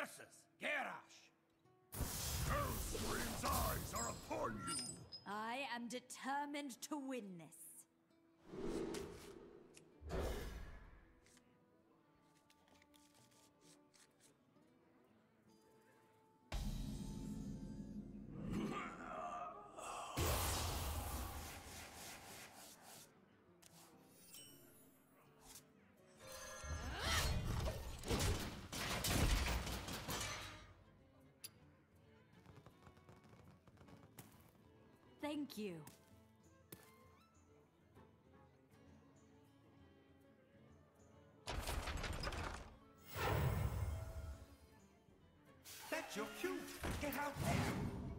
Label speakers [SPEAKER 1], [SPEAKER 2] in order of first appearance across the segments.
[SPEAKER 1] versus Garrosh.
[SPEAKER 2] Hellscream's eyes are upon you!
[SPEAKER 3] I am determined to win this. Thank you.
[SPEAKER 1] That's your cue. Get out there.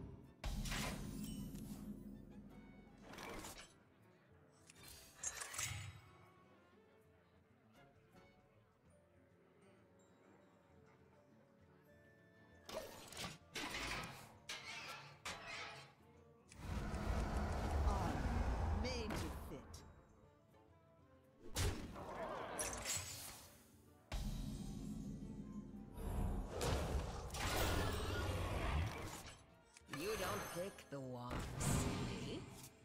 [SPEAKER 4] Made to fit. You don't pick the ones, see?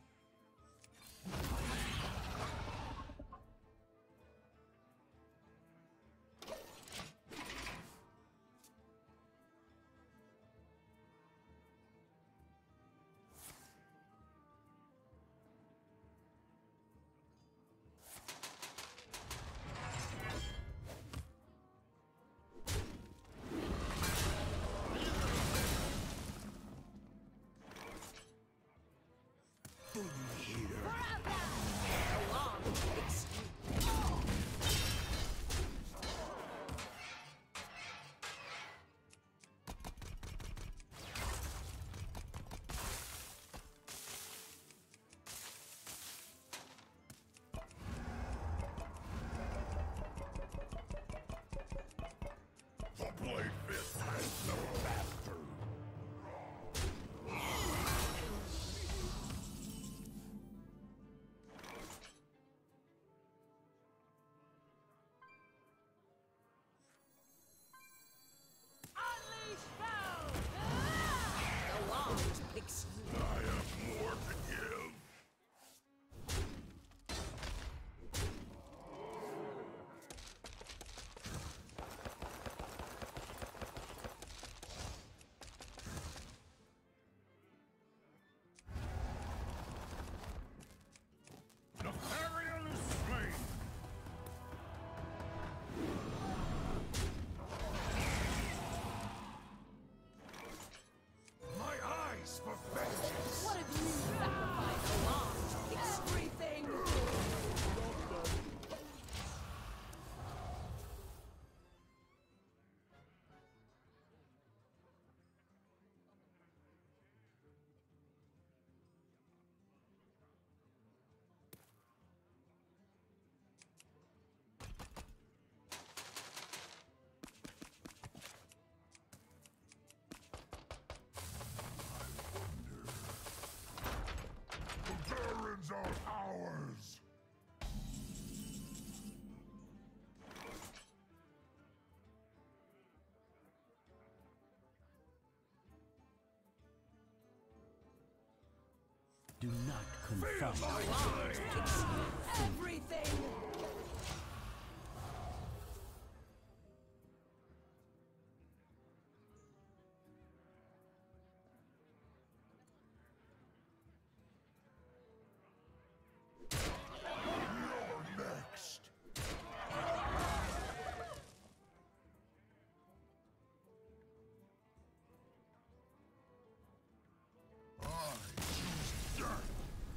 [SPEAKER 2] The Blade Fist has no master!
[SPEAKER 3] Unleash foe!
[SPEAKER 4] The wand picks you.
[SPEAKER 2] I have more to give! Nefarian is slain! My eyes for vengeance!
[SPEAKER 3] What have you sacrificed?
[SPEAKER 4] The wand picks
[SPEAKER 3] Everything!
[SPEAKER 2] The Barons are ours!
[SPEAKER 5] Do not
[SPEAKER 2] Feel
[SPEAKER 5] confront.
[SPEAKER 2] my blade!
[SPEAKER 3] Everything!
[SPEAKER 2] You're next! I choose death!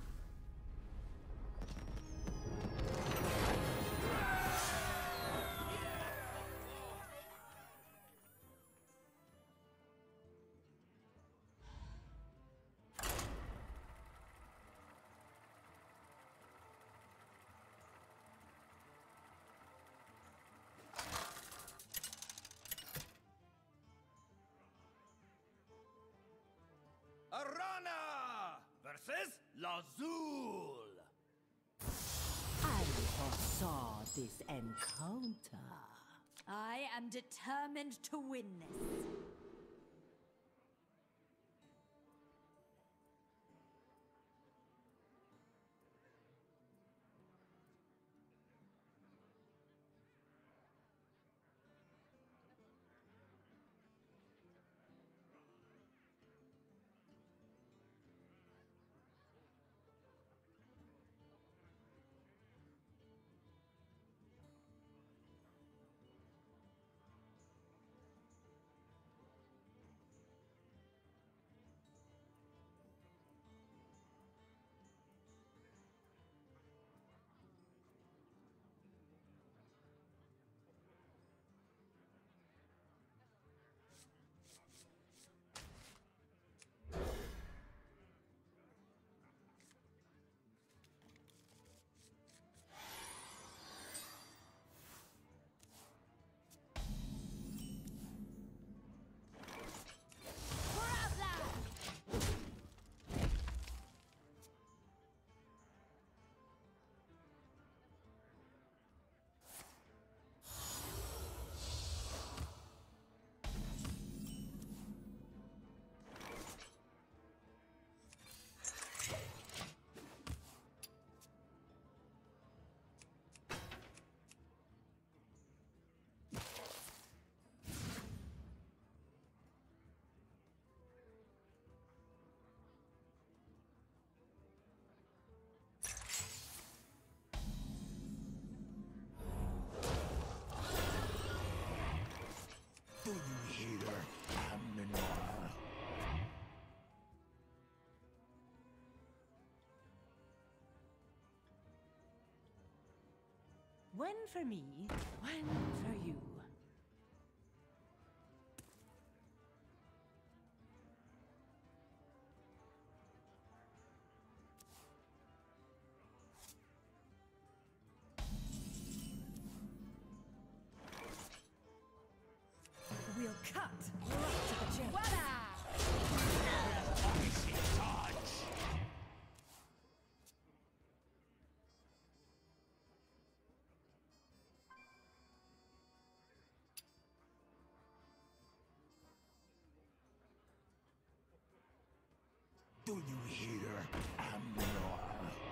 [SPEAKER 1] Arana versus Lazul.
[SPEAKER 5] I foresaw this encounter.
[SPEAKER 3] I am am determined to win this.
[SPEAKER 2] Do you hear, Aminor?
[SPEAKER 3] One for me, one for you. We'll cut right to the chase. Voila!
[SPEAKER 1] Icy touch!
[SPEAKER 2] Do you hear, Aminor?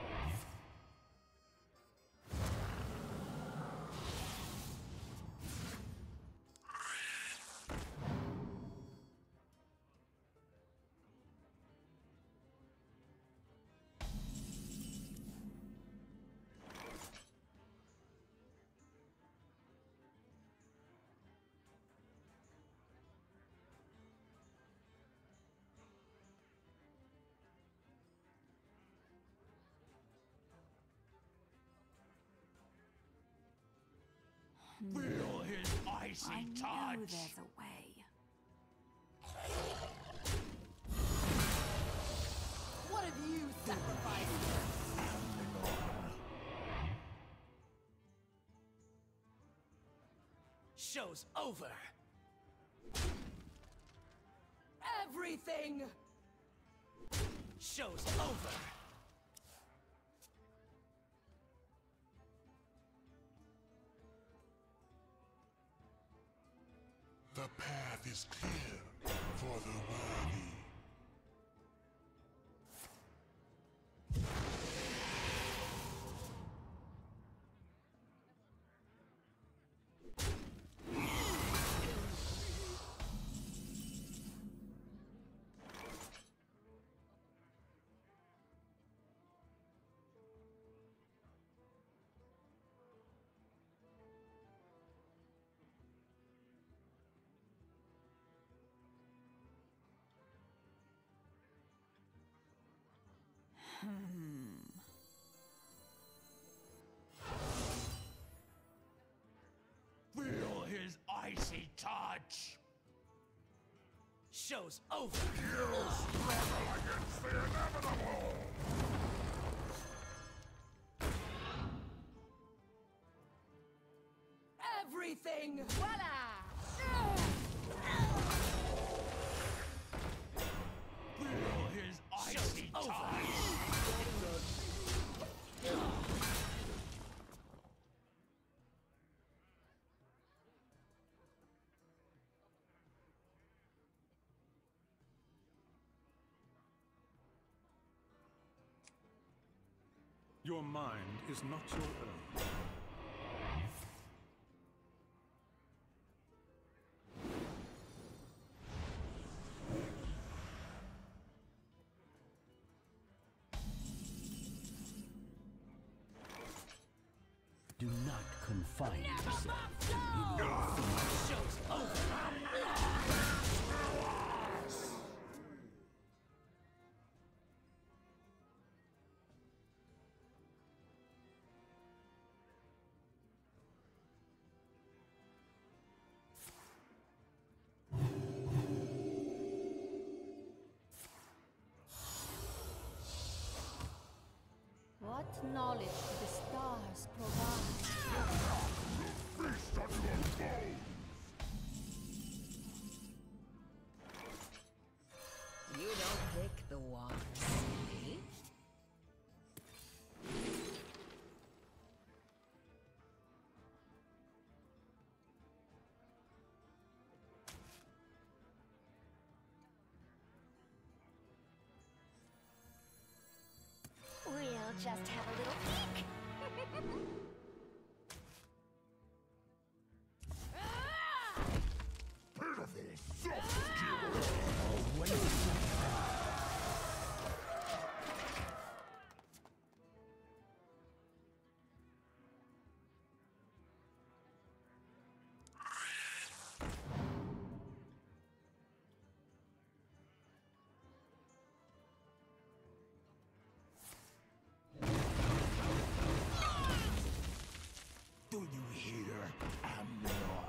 [SPEAKER 1] Feel his icy
[SPEAKER 3] I know
[SPEAKER 1] touch!
[SPEAKER 3] there's a way.
[SPEAKER 4] What have you sacrificed?
[SPEAKER 1] Show's over!
[SPEAKER 4] Everything!
[SPEAKER 1] Show's over!
[SPEAKER 2] The path is clear for the worthy.
[SPEAKER 1] Feel his icy touch! Show's over!
[SPEAKER 2] You struggle against the inevitable!
[SPEAKER 4] Everything! Voila!
[SPEAKER 1] Feel his icy touch!
[SPEAKER 5] Your mind is not your own.
[SPEAKER 1] Do not confine yourself in your show's over.
[SPEAKER 4] What knowledge do the stars provide?
[SPEAKER 2] Feast on your bones!
[SPEAKER 4] You don't pick the ones, see?
[SPEAKER 3] We'll just have a little peek.
[SPEAKER 2] Pitiful self-skill!
[SPEAKER 1] Do you hear, Amnor?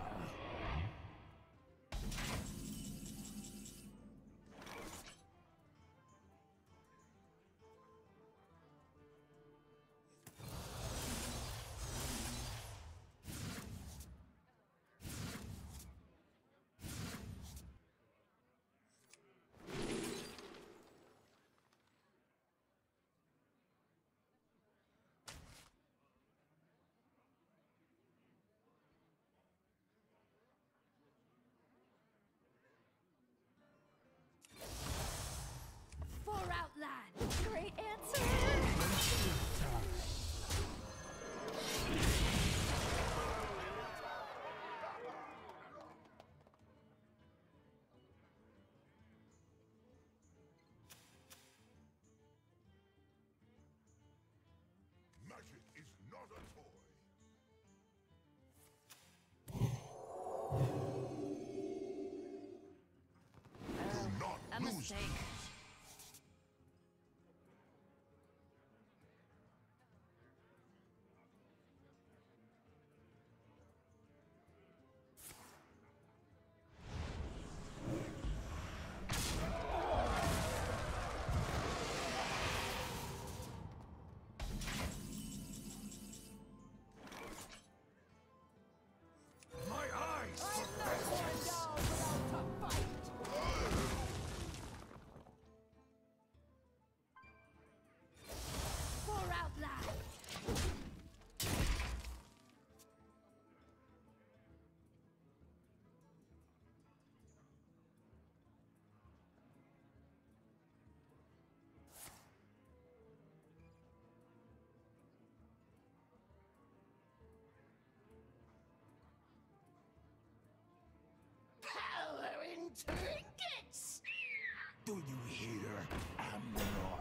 [SPEAKER 3] For Outland. Great answer.
[SPEAKER 2] Magic is not a toy. Do not
[SPEAKER 4] A
[SPEAKER 2] lose
[SPEAKER 4] mistake.
[SPEAKER 1] My eyes!
[SPEAKER 3] For Outland.
[SPEAKER 1] Power in trinkets! Do you hear, Amnor?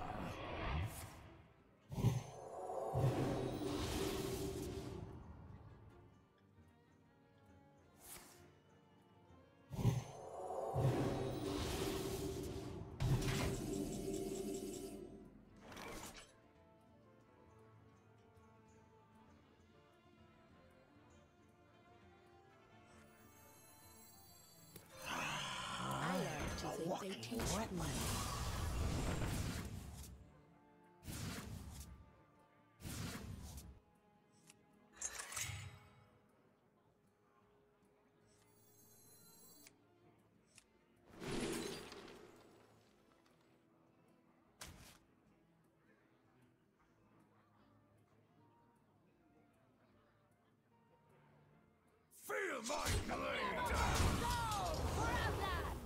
[SPEAKER 4] I learned to think they teach me.
[SPEAKER 1] Feel my blade!
[SPEAKER 3] Go! For Outland.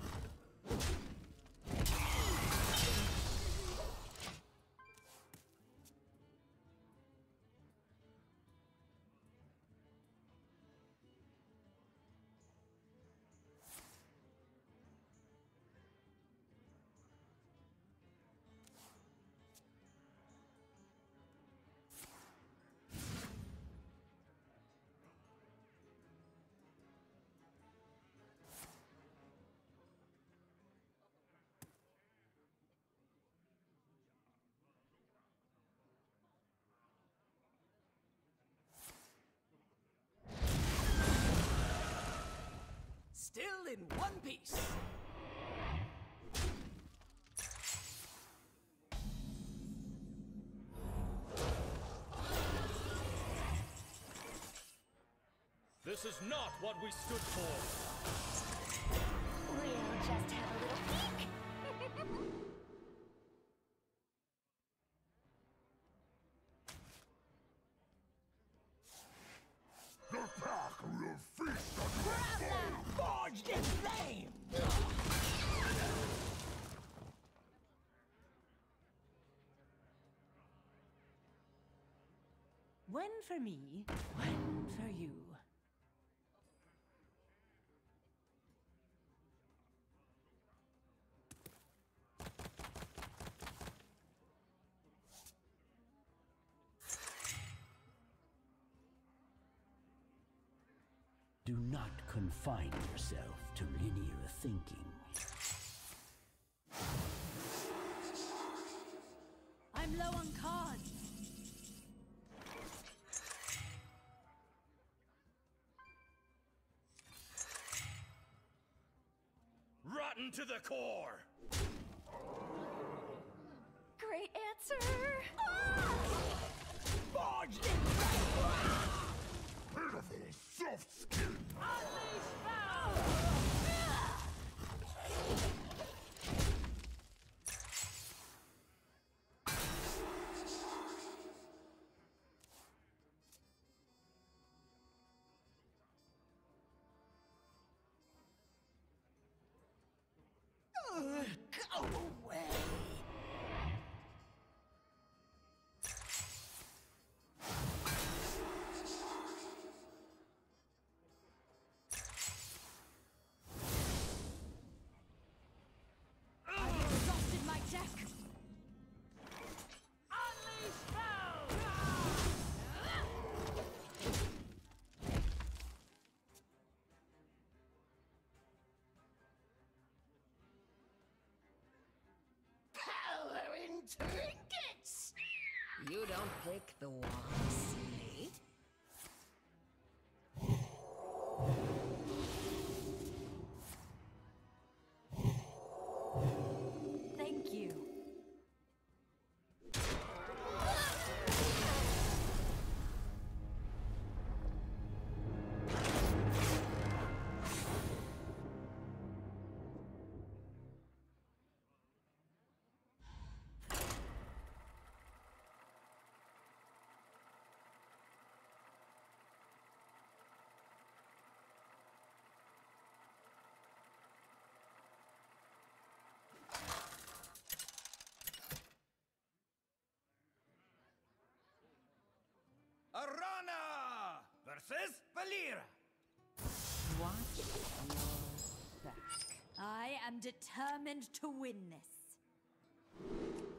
[SPEAKER 3] in one piece.
[SPEAKER 6] This is not what we stood for.
[SPEAKER 7] We'll just have a little peek.
[SPEAKER 2] The pack will feast on your foe!
[SPEAKER 3] Forged in flame! One for me, one for you.
[SPEAKER 8] Do not confine yourself to linear thinking.
[SPEAKER 3] I'm low on cards.
[SPEAKER 6] Rotten to the core!
[SPEAKER 7] Great answer. Ah!
[SPEAKER 3] Forged in flame!
[SPEAKER 2] Pitiful soft skin!
[SPEAKER 3] Unleash foul! Go away! I've exhausted my deck! Unleash foul!
[SPEAKER 1] Power in trinkets!
[SPEAKER 3] You don't pick the wisely. Thank you.
[SPEAKER 6] Arana versus Valera.
[SPEAKER 3] Watch your back. I am determined to win this.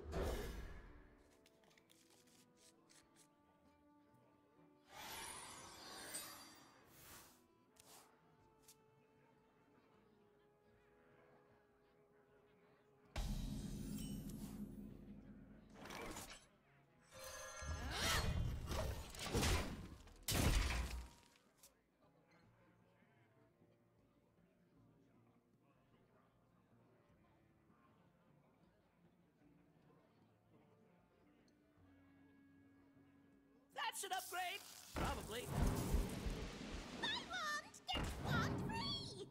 [SPEAKER 6] That should upgrade. Probably.
[SPEAKER 7] My wand gets wand free.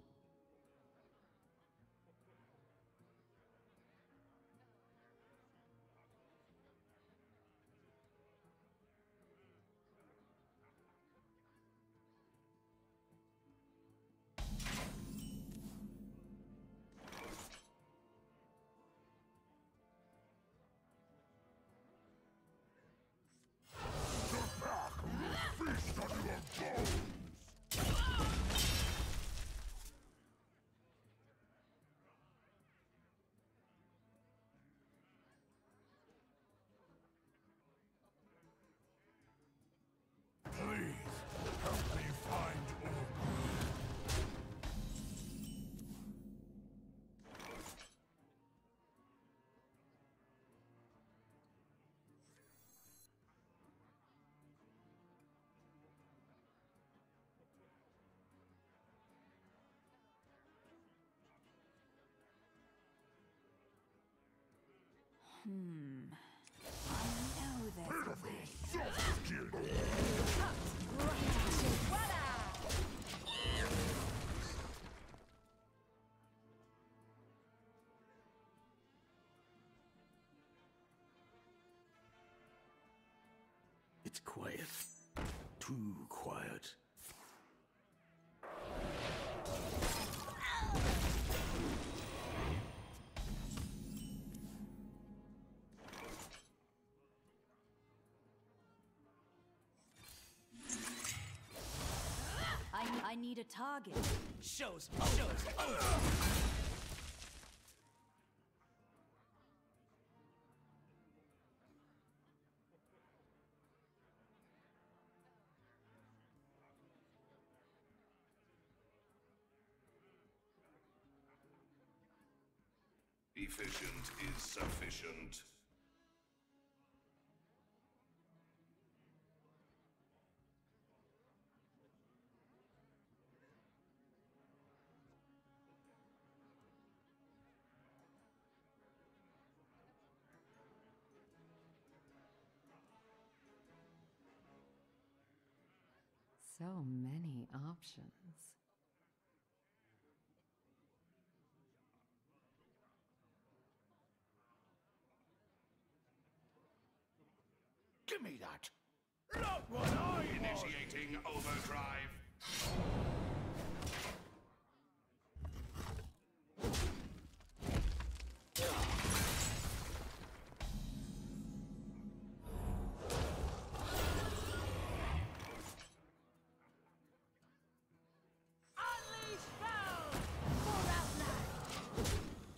[SPEAKER 2] The pack will feast on your
[SPEAKER 3] I know there's a way.
[SPEAKER 2] Sophisticated.
[SPEAKER 3] Cut! Voila!
[SPEAKER 8] It's quiet. Too quiet.
[SPEAKER 3] I need a target.
[SPEAKER 1] Shows over.
[SPEAKER 2] Efficient is sufficient.
[SPEAKER 3] So many options.
[SPEAKER 1] Give me that.
[SPEAKER 2] Not what I initiating overdrive.
[SPEAKER 1] Unleash hell for Outlast.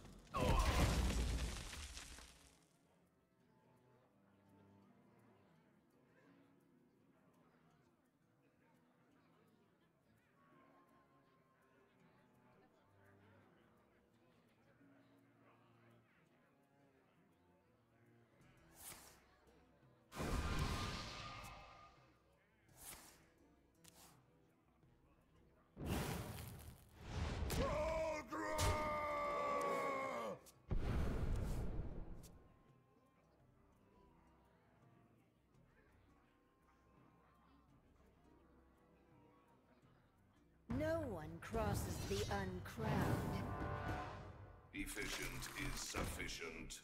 [SPEAKER 4] No one crosses the uncrowned.
[SPEAKER 2] Efficient is sufficient.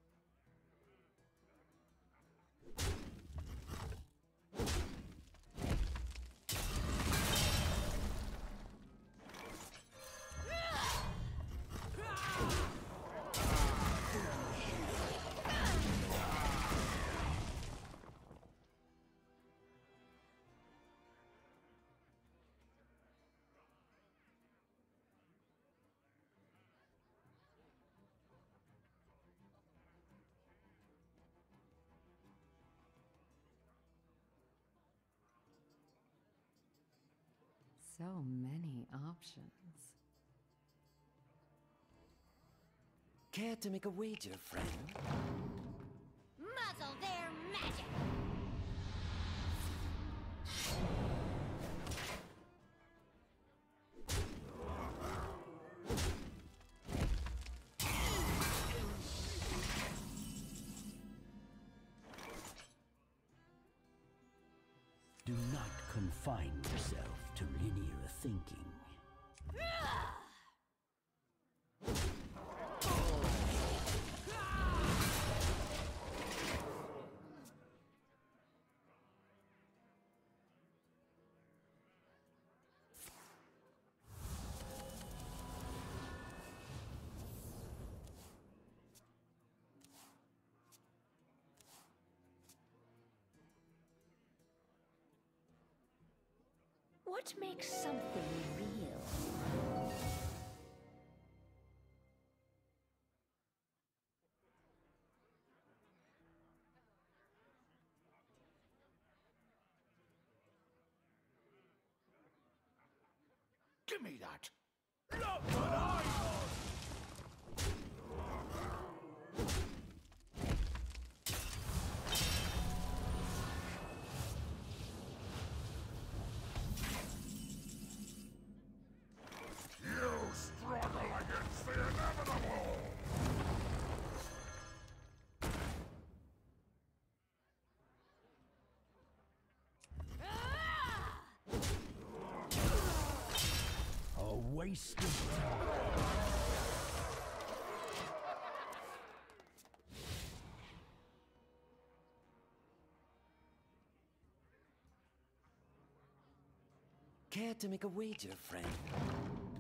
[SPEAKER 3] So many options.
[SPEAKER 9] Care to make a wager, friend?
[SPEAKER 7] Muzzle their magic!
[SPEAKER 8] Do not confine yourself to linear thinking.
[SPEAKER 4] What makes something real?
[SPEAKER 1] Give me that. Not what I want.
[SPEAKER 2] You struggle against the inevitable!
[SPEAKER 8] waste of time.
[SPEAKER 9] Care to make a wager, friend?